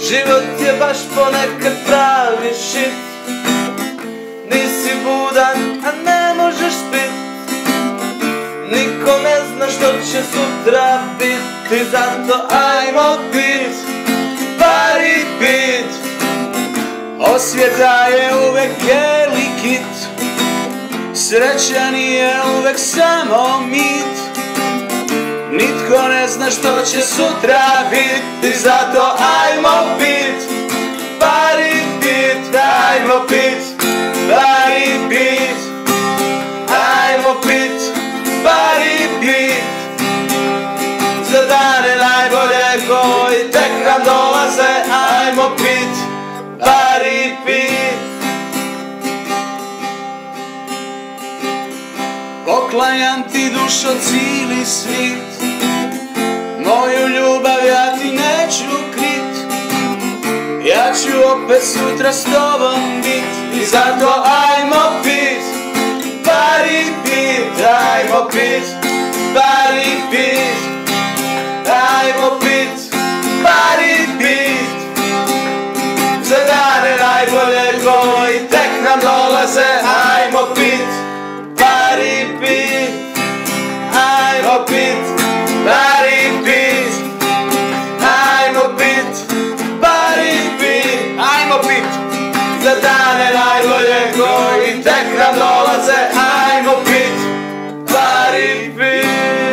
Život je baš ponekad pravi šit. Nisi budan, a ne možeš spit. Niko ne zna što će sutra biti. Zato ajmo pit, pari pit. Osvjeta je uvek bijeli kit. Sreća nije uvek samo mit. Nitko ne zna što će sutra biti. Zato ajmo pit, pari pit. Ajmo pit, pari pit. Ajmo pit, pari pit. Za dane najbolje koji tek nam dolaze. Ajmo pit, pari pit. Poklanjam ti dušo cijeli svit. Moju ljubav ja ti neću krit. Ja ću opet sutra s tobom bit. I zato ajmo pit, pari pit. Ajmo pit, pari pit. Ajmo pit, pari pit. Za dane najbolje koji tek nam dolaze. Ajmo pit, pari pit. Ajmo pit, pari pit. Ajmo pit, pari pit. Ajmo pit. Za dane najbolje koji tek nam dolaze. Ajmo pit, pari pit.